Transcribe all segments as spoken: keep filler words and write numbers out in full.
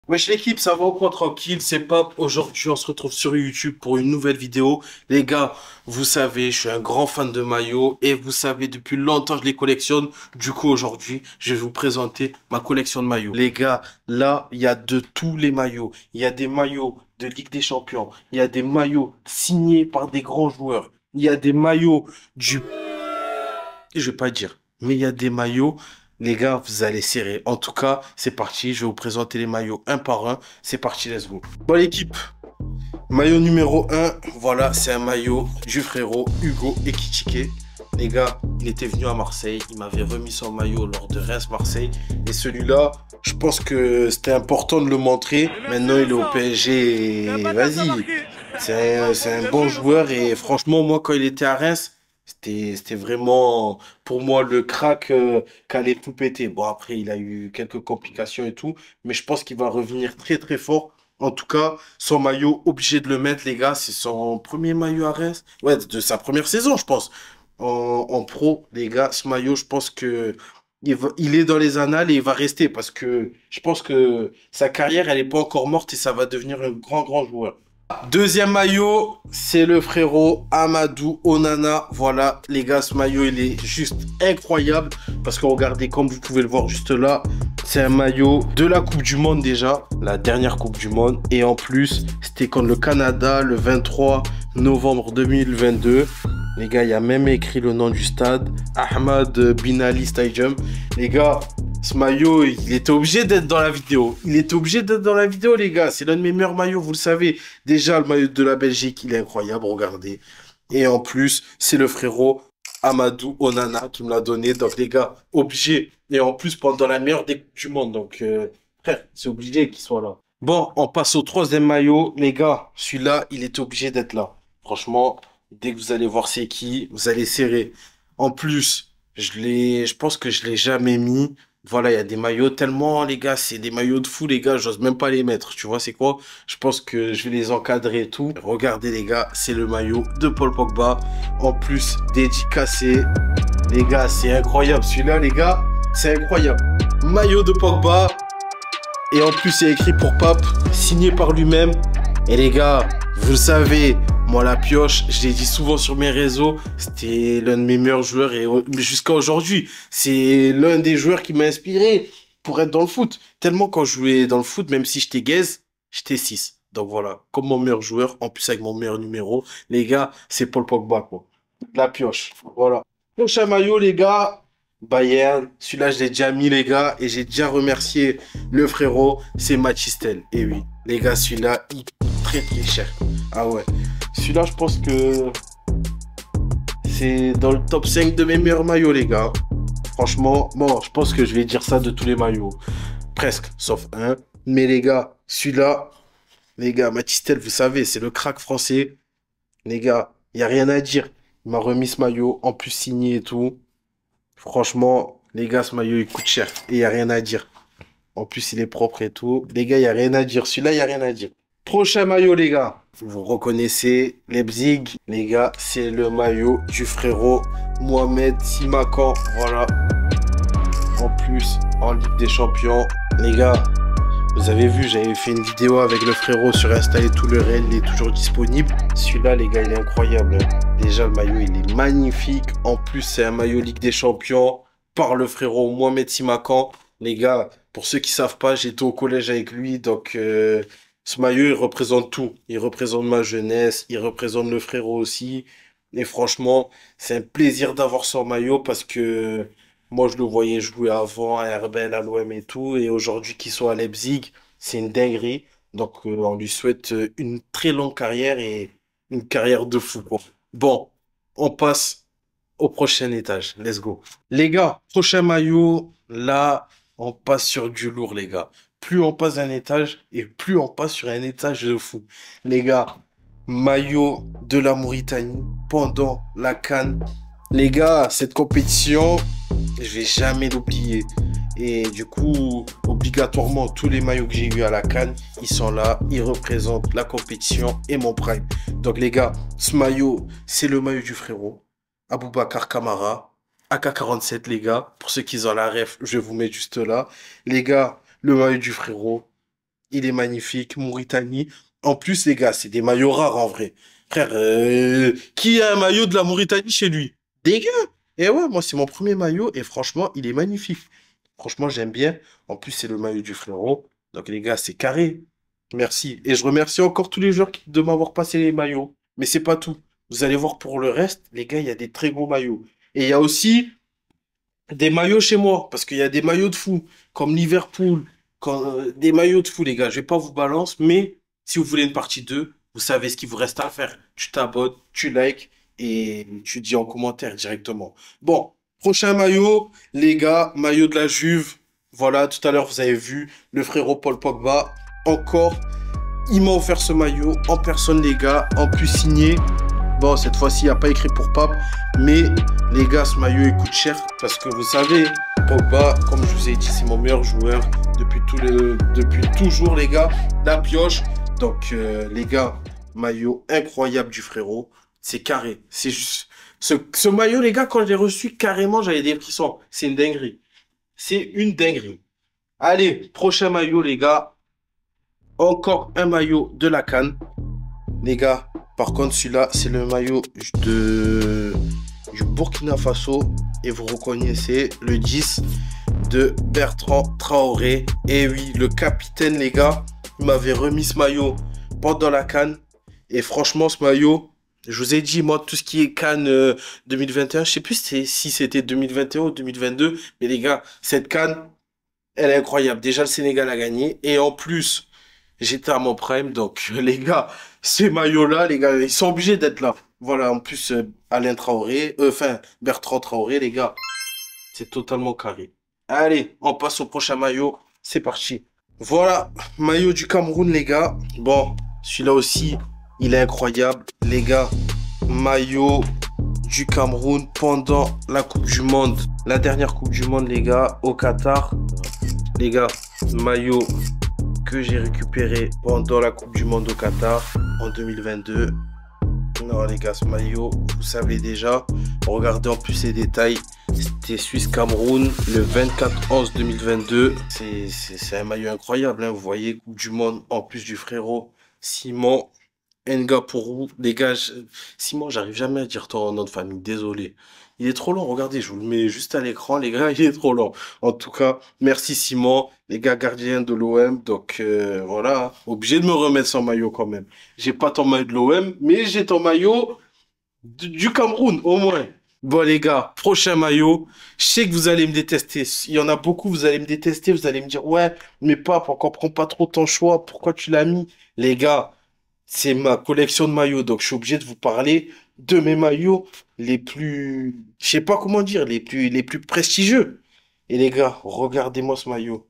Wesh l'équipe, ça va ou quoi tranquille, c'est Pop. Aujourd'hui, on se retrouve sur YouTube pour une nouvelle vidéo. Les gars, vous savez, je suis un grand fan de maillots et vous savez, depuis longtemps, je les collectionne. Du coup, aujourd'hui, je vais vous présenter ma collection de maillots. Les gars, là, il y a de tous les maillots. Il y a des maillots de Ligue des Champions. Il y a des maillots signés par des grands joueurs. Il y a des maillots du... Je vais pas dire, mais il y a des maillots. Les gars, vous allez serrer. En tout cas, c'est parti. Je vais vous présenter les maillots un par un. C'est parti, let's go. Bon, l'équipe, maillot numéro un. Voilà, c'est un maillot du frérot Hugo Ekitike. Les gars, il était venu à Marseille. Il m'avait remis son maillot lors de Reims-Marseille. Et celui-là, je pense que c'était important de le montrer. Maintenant, il est au P S G. Et vas-y. C'est un, c'est un bon joueur. Et franchement, moi, quand il était à Reims, c'était, c'était vraiment, pour moi, le crack euh, qui allait tout péter. Bon, après, il a eu quelques complications et tout. Mais je pense qu'il va revenir très, très fort. En tout cas, son maillot, obligé de le mettre, les gars. C'est son premier maillot à Reims. Ouais, de sa première saison, je pense. En, en pro, les gars, ce maillot, je pense que il va- il est dans les annales et il va rester parce que je pense que sa carrière, elle n'est pas encore morte et ça va devenir un grand, grand joueur. Deuxième maillot, c'est le frérot Amadou Onana. Voilà, les gars, ce maillot, il est juste incroyable. Parce que regardez, comme vous pouvez le voir juste là, c'est un maillot de la Coupe du Monde déjà. La dernière Coupe du Monde. Et en plus, c'était contre le Canada le vingt-trois novembre deux mille vingt-deux. Les gars, il y a même écrit le nom du stade. Ahmad Bin Ali Stadium. Les gars, ce maillot, il était obligé d'être dans la vidéo. Il était obligé d'être dans la vidéo, les gars. C'est l'un de mes meilleurs maillots, vous le savez. Déjà, le maillot de la Belgique, il est incroyable, regardez. Et en plus, c'est le frérot Amadou Onana qui me l'a donné. Donc, les gars, obligé. Et en plus, pendant la meilleure des Coupes du monde. Donc, euh, frère, c'est obligé qu'il soit là. Bon, on passe au troisième maillot. Les gars, celui-là, il est obligé d'être là. Franchement, dès que vous allez voir c'est qui, vous allez serrer. En plus, je l'ai, je pense que je l'ai jamais mis. Voilà, il y a des maillots tellement, les gars, c'est des maillots de fou, les gars, j'ose même pas les mettre. Tu vois, c'est quoi? Je pense que je vais les encadrer et tout. Regardez, les gars, c'est le maillot de Paul Pogba. En plus, dédicacé. Les gars, c'est incroyable. Celui-là, les gars, c'est incroyable. Maillot de Pogba. Et en plus, c'est écrit pour Pape, signé par lui-même. Et les gars, vous le savez, moi la pioche, je l'ai dit souvent sur mes réseaux, c'était l'un de mes meilleurs joueurs et jusqu'à aujourd'hui, c'est l'un des joueurs qui m'a inspiré pour être dans le foot. Tellement quand je jouais dans le foot, même si j'étais gaze, j'étais six. Donc voilà, comme mon meilleur joueur, en plus avec mon meilleur numéro, les gars, c'est Paul Pogba quoi. La pioche, voilà. Prochain maillot les gars, Bayern, celui-là je l'ai déjà mis les gars et j'ai déjà remercié le frérot, c'est Matistel. Et oui, les gars, celui-là, il coûte très très cher. Ah ouais. Celui-là, je pense que c'est dans le top cinq de mes meilleurs maillots, les gars. Franchement, bon, je pense que je vais dire ça de tous les maillots. Presque, sauf un. Mais les gars, celui-là, les gars, Matistel, vous savez, c'est le crack français. Les gars, il n'y a rien à dire. Il m'a remis ce maillot, en plus signé et tout. Franchement, les gars, ce maillot, il coûte cher. Et il n'y a rien à dire. En plus, il est propre et tout. Les gars, il n'y a rien à dire. Celui-là, il n'y a rien à dire. Prochain maillot, les gars. Vous reconnaissez Leipzig. Les gars, c'est le maillot du frérot Mohamed Simakan. Voilà. En plus, en Ligue des Champions. Les gars, vous avez vu, j'avais fait une vidéo avec le frérot sur Insta et tout. Le réel, il est toujours disponible. Celui-là, les gars, il est incroyable. Déjà, le maillot, il est magnifique. En plus, c'est un maillot Ligue des Champions par le frérot Mohamed Simakan. Les gars, pour ceux qui savent pas, j'étais au collège avec lui, donc euh, ce maillot, il représente tout. Il représente ma jeunesse, il représente le frérot aussi. Et franchement, c'est un plaisir d'avoir son maillot parce que moi, je le voyais jouer avant à R B L, à l'O M et tout. Et aujourd'hui, qu'il soit à Leipzig, c'est une dinguerie. Donc, euh, on lui souhaite euh, une très longue carrière et une carrière de fou, quoi. Bon, on passe au prochain étage. Let's go. Les gars, prochain maillot, là, on passe sur du lourd, les gars. Plus on passe d'un étage et plus on passe sur un étage de fou. Les gars, maillot de la Mauritanie pendant la CAN. Les gars, cette compétition, je vais jamais l'oublier. Et du coup, obligatoirement, tous les maillots que j'ai eu à la CAN, ils sont là, ils représentent la compétition et mon prime. Donc les gars, ce maillot, c'est le maillot du frérot. Aboubacar Kamara, A K quarante-sept les gars. Pour ceux qui ont la ref, je vous mets juste là. Les gars, le maillot du frérot. il est magnifique. Mauritanie. En plus, les gars, c'est des maillots rares en vrai. Frère, euh, qui a un maillot de la Mauritanie chez lui? Dégueu! Et ouais, moi, c'est mon premier maillot et franchement, il est magnifique. Franchement, j'aime bien. En plus, c'est le maillot du frérot. Donc, les gars, c'est carré. Merci. Et je remercie encore tous les joueurs qui- de m'avoir passé les maillots. Mais c'est pas tout. Vous allez voir pour le reste, les gars, il y a des très gros maillots. Et il y a aussi des maillots chez moi, parce qu'il y a des maillots de fou, comme Liverpool, comme, euh, des maillots de fou, les gars. Je vais pas vous balance, mais si vous voulez une partie deux, vous savez ce qu'il vous reste à faire. Tu t'abonnes, tu likes et tu dis en commentaire directement. Bon, prochain maillot, les gars, maillot de la Juve. Voilà, tout à l'heure, vous avez vu le frérot Paul Pogba. Encore, il m'a offert ce maillot en personne, les gars, en plus signé. Bon, cette fois-ci, il n'y a pas écrit pour Pape. Mais les gars, ce maillot, il coûte cher. Parce que vous savez, Pogba, comme je vous ai dit, c'est mon meilleur joueur depuis, tout le, depuis toujours, les gars. La pioche. Donc, euh, les gars, maillot incroyable du frérot. C'est carré. C'est juste... Ce, ce maillot, les gars, quand je l'ai reçu, carrément, j'avais des frissons. C'est une dinguerie. C'est une dinguerie. Allez, prochain maillot, les gars. Encore un maillot de la CAN. Les gars, par contre, celui-là, c'est le maillot de... du Burkina Faso. Et vous reconnaissez le dix de Bertrand Traoré. Et oui, le capitaine, les gars, il m'avait remis ce maillot pendant la CAN. Et franchement, ce maillot, je vous ai dit, moi, tout ce qui est CAN euh, deux mille vingt et un, je sais plus si c'était deux mille vingt et un ou deux mille vingt-deux. Mais les gars, cette CAN, elle est incroyable. Déjà, le Sénégal a gagné. Et en plus... j'étais à mon prime, donc les gars, ces maillots-là, les gars, ils sont obligés d'être là. Voilà, en plus, euh, Alain Traoré, euh, enfin, Bertrand Traoré, les gars, c'est totalement carré. Allez, on passe au prochain maillot, c'est parti. Voilà, maillot du Cameroun, les gars. Bon, celui-là aussi, il est incroyable. Les gars, maillot du Cameroun pendant la Coupe du Monde. La dernière Coupe du Monde, les gars, au Qatar. Les gars, maillot... que j'ai récupéré pendant la Coupe du Monde au Qatar en deux mille vingt-deux. Non les gars, ce maillot, vous savez déjà. Regardez en plus les détails. C'était Suisse-Cameroun le vingt-quatre onze deux mille vingt-deux. C'est un maillot incroyable, hein. Vous voyez, Coupe du Monde en plus du frérot Simon Ngapourou. Les gars, je... Simon, j'arrive jamais à dire ton nom de famille, désolé. Il est trop long, regardez, je vous le mets juste à l'écran, les gars, il est trop long. En tout cas, merci Simon, les gars gardiens de l'O M. Donc euh, voilà, obligé de me remettre son maillot quand même. J'ai pas ton maillot de l'O M, mais j'ai ton maillot du Cameroun, au moins. Bon les gars, prochain maillot. Je sais que vous allez me détester. Il y en a beaucoup, vous allez me détester, vous allez me dire, ouais, mais Pape, on comprend pas trop ton choix, pourquoi tu l'as mis? Les gars, c'est ma collection de maillots, donc je suis obligé de vous parler de mes maillots les plus, je sais pas comment dire, les plus, les plus prestigieux. Et les gars, regardez-moi ce maillot.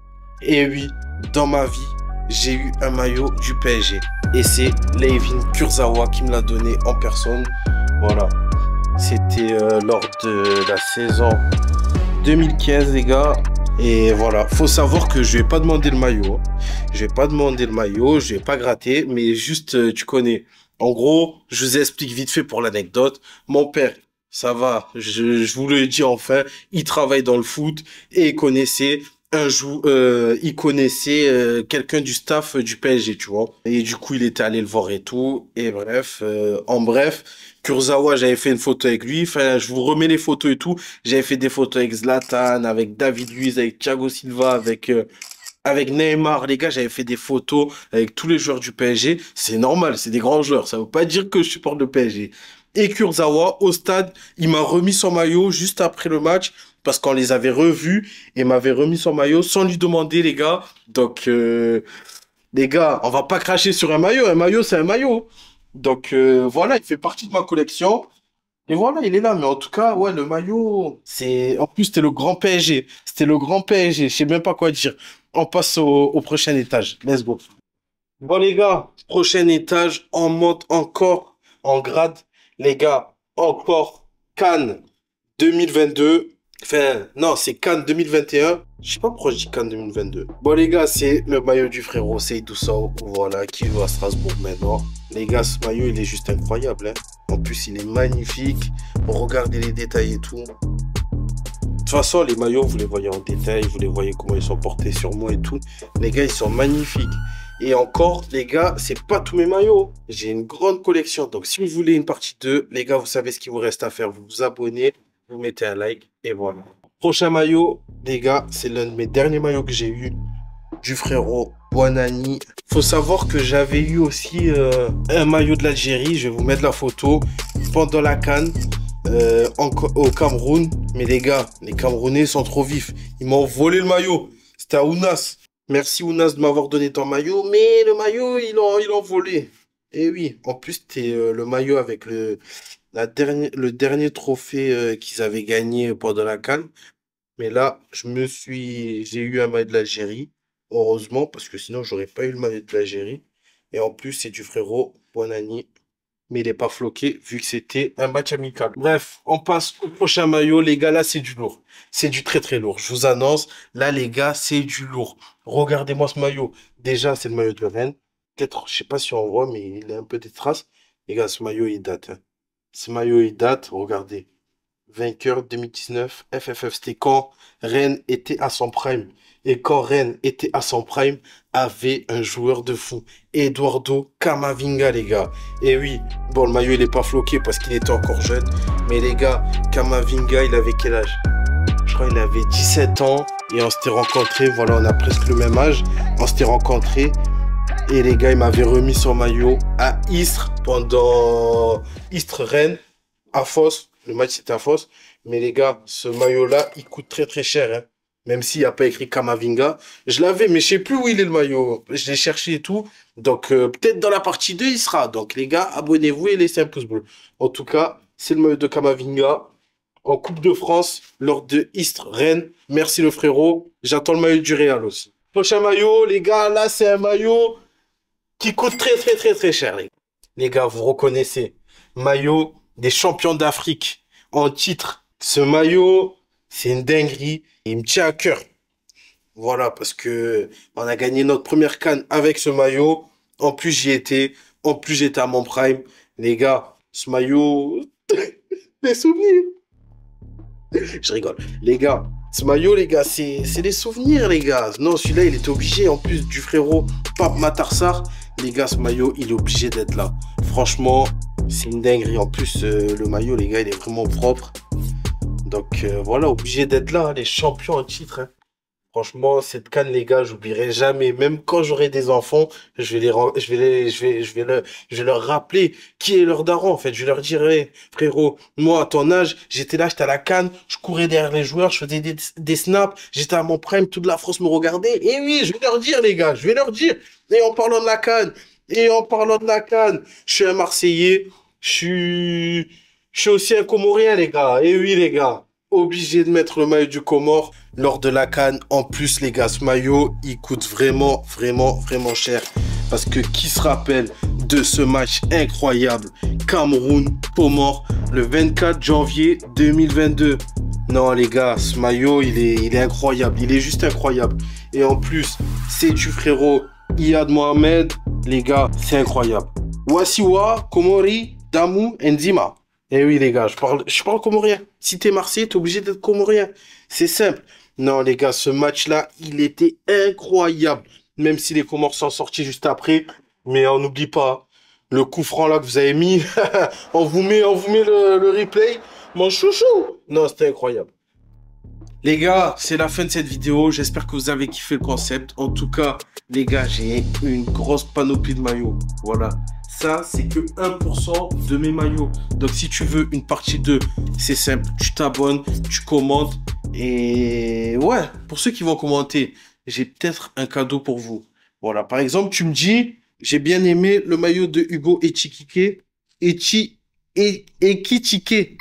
Et oui, dans ma vie, j'ai eu un maillot du P S G. Et c'est Layvin Kurzawa qui me l'a donné en personne. Voilà. C'était euh, lors de la saison deux mille quinze, les gars. Et voilà, faut savoir que je vais pas demander le maillot. Je vais pas demander le maillot, je vais pas gratter, mais juste, euh, tu connais. En gros, je vous explique vite fait pour l'anecdote. Mon père, ça va, je, je vous le dis enfin, il travaille dans le foot et il connaissait un jou euh, il connaissait euh, quelqu'un du staff euh, du P S G, tu vois. Et du coup, il était allé le voir et tout. Et bref, euh, en bref, Kurzawa, j'avais fait une photo avec lui. Enfin, je vous remets les photos et tout. J'avais fait des photos avec Zlatan, avec David Luiz, avec Thiago Silva, avec... Euh, avec Neymar, les gars, j'avais fait des photos avec tous les joueurs du P S G. C'est normal, c'est des grands joueurs. Ça veut pas dire que je supporte le P S G. Et Kurzawa, au stade, il m'a remis son maillot juste après le match parce qu'on les avait revus et m'avait remis son maillot sans lui demander, les gars. Donc, euh, les gars, on va pas cracher sur un maillot. Un maillot, c'est un maillot. Donc, euh, voilà, il fait partie de ma collection. Et voilà, il est là. Mais en tout cas, ouais, le maillot, c'est... En plus, c'était le grand P S G. C'était le grand P S G. Je sais même pas quoi dire. On passe au, au prochain étage. Let's go. Bon, les gars, prochain étage. On monte encore en grade. Les gars, encore CAN deux mille vingt-deux. Enfin, non, c'est CAN deux mille vingt et un. Je sais pas pourquoi je dis CAN deux mille vingt-deux. Bon, les gars, c'est le maillot du frérot Seydou Sow. Voilà, qui joue à Strasbourg maintenant. Les gars, ce maillot, il est juste incroyable, hein. En plus, il est magnifique. Regardez les détails et tout. toute façon, les maillots, vous les voyez en détail, vous les voyez comment ils sont portés sur moi et tout. Les gars, ils sont magnifiques. Et encore, les gars, c'est pas tous mes maillots. J'ai une grande collection. Donc, si vous voulez une partie deux, les gars, vous savez ce qu'il vous reste à faire. Vous vous abonnez, vous mettez un like et voilà. Prochain maillot, les gars, c'est l'un de mes derniers maillots que j'ai eu. Du frérot Buonani. Faut savoir que j'avais eu aussi euh, un maillot de l'Algérie. Je vais vous mettre la photo. Pendant la CAN. Euh, en, au Cameroun, mais les gars, les Camerounais sont trop vifs. Ils m'ont volé le maillot. C'était à Ounas. Merci Ounas de m'avoir donné ton maillot, mais le maillot, ils l'ont ils l'ont volé. Et oui, en plus, c'était euh, le maillot avec le, la dernière, le dernier trophée euh, qu'ils avaient gagné pendant la CAN. Mais là, je me suis, j'ai eu un maillot de l'Algérie, heureusement, parce que sinon, j'aurais pas eu le maillot de l'Algérie. Et en plus, c'est du frérot Buonani. Mais il n'est pas floqué vu que c'était un match amical. Bref, on passe au prochain maillot. Les gars, là, c'est du lourd. C'est du très très lourd. Je vous annonce, là, les gars, c'est du lourd. Regardez-moi ce maillot. Déjà, c'est le maillot de Rennes. Peut-être, je sais pas si on voit, mais il a un peu des traces. Les gars, ce maillot, il date. Hein. Ce maillot, il date. Regardez. Vainqueur deux mille dix-neuf. F F F, c'était quand Rennes était à son prime. Et quand Rennes était à son prime, avait un joueur de fou. Eduardo Camavinga, les gars. Et oui, bon, le maillot, il est pas floqué parce qu'il était encore jeune. Mais les gars, Camavinga, il avait quel âge? Je crois qu'il avait dix-sept ans. Et on s'était rencontrés, voilà, on a presque le même âge. On s'était rencontrés. Et les gars, il m'avait remis son maillot à Istres pendant Istres-Rennes, à Fos. Le match, c'était à Fos. Mais les gars, ce maillot-là, il coûte très très cher, hein. Même s'il n'y a pas écrit Camavinga. Je l'avais, mais je sais plus où il est le maillot. Je l'ai cherché et tout. Donc, euh, peut-être dans la partie deux, il sera. Donc, les gars, abonnez-vous et laissez un pouce bleu. En tout cas, c'est le maillot de Camavinga en Coupe de France lors de Istres-Rennes. Merci le frérot. J'attends le maillot du Real aussi. Prochain maillot, les gars, là, c'est un maillot qui coûte très, très, très, très cher, les gars. Les gars, vous reconnaissez. Maillot des champions d'Afrique en titre. Ce maillot, c'est une dinguerie. Il me tient à cœur. Voilà, parce que on a gagné notre première CAN avec ce maillot. En plus, j'y étais. En plus, j'étais à mon prime. Les gars, ce maillot... les souvenirs. Je rigole. Les gars, ce maillot, les gars, c'est des souvenirs, les gars. Non, celui-là, il était obligé. En plus du frérot Pape Matarsar. Les gars, ce maillot, il est obligé d'être là. Franchement, c'est une dinguerie. En plus, euh, le maillot, les gars, il est vraiment propre. Donc euh, voilà, obligé d'être là, les champions en titre. Hein. Franchement, cette CAN, les gars, j'oublierai jamais. Même quand j'aurai des enfants, je vais les, je vais les, je vais, je vais leur, je vais leur rappeler qui est leur daron. En fait, je leur dirai, frérot, moi à ton âge, j'étais là, j'étais à la CAN, je courais derrière les joueurs, je faisais des, des snaps, j'étais à mon prime, toute la France me regardait. Et oui, je vais leur dire, les gars, je vais leur dire. Et en parlant de la CAN, et en parlant de la CAN, je suis un Marseillais, je suis, je suis aussi un Comorien, les gars. Et oui, les gars. Obligé de mettre le maillot du Comore lors de la CAN. En plus, les gars, ce maillot, il coûte vraiment, vraiment, vraiment cher. Parce que qui se rappelle de ce match incroyable Cameroun-Comore le vingt-quatre janvier deux mille vingt-deux? Non, les gars, ce maillot, il est, il est incroyable. Il est juste incroyable. Et en plus, c'est du frérot Iyad Mohamed. Les gars, c'est incroyable. Wassiwa, Komori, Damou, Nzima. Eh oui, les gars, je parle, je parle comorien. Si t'es Marseillais, t'es obligé d'être comorien. C'est simple. Non, les gars, ce match-là, il était incroyable. Même si les Comores sont sortis juste après. Mais on n'oublie pas, le coup franc là que vous avez mis, on vous met, on vous met le, le replay. Mon chouchou. Non, c'était incroyable. Les gars, c'est la fin de cette vidéo. J'espère que vous avez kiffé le concept. En tout cas, les gars, j'ai une grosse panoplie de maillots. Voilà. Ça, c'est que un pour cent de mes maillots. Donc, si tu veux une partie deux, c'est simple. Tu t'abonnes, tu commentes. Et ouais, pour ceux qui vont commenter, j'ai peut-être un cadeau pour vous. Voilà, par exemple, tu me dis, j'ai bien aimé le maillot de Hugo Ekitike. Echi, e, Ekitike.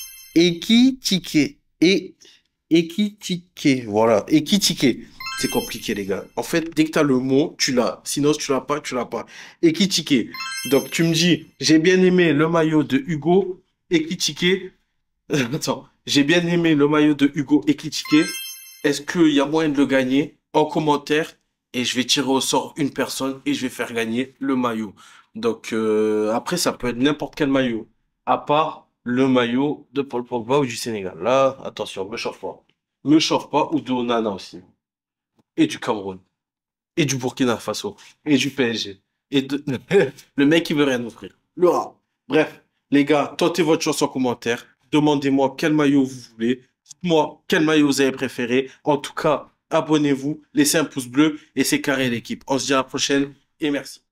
Ekitike. Et Ekitike. Voilà, Ekitike. C'est compliqué, les gars. En fait, dès que tu as le mot, tu l'as. Sinon, si tu l'as pas, tu l'as pas. Ekitike. Donc, tu me dis, j'ai bien aimé le maillot de Hugo Ekitike. Attends. J'ai bien aimé le maillot de Hugo Ekitike. Est-ce qu'il y a moyen de le gagner? En commentaire. Et je vais tirer au sort une personne et je vais faire gagner le maillot. Donc, euh, après, ça peut être n'importe quel maillot. À part le maillot de Paul Pogba ou du Sénégal. Là, attention, me chauffe pas. me chauffe pas, ou de Onana aussi. Et du Cameroun. Et du Burkina Faso. Et du P S G. Et de... le mec, il veut rien offrir. Le rat. Bref, les gars, tentez votre chance en commentaire. Demandez-moi quel maillot vous voulez. Dites-moi quel maillot vous avez préféré. En tout cas, abonnez-vous, laissez un pouce bleu et c'est carré l'équipe. On se dit à la prochaine et merci.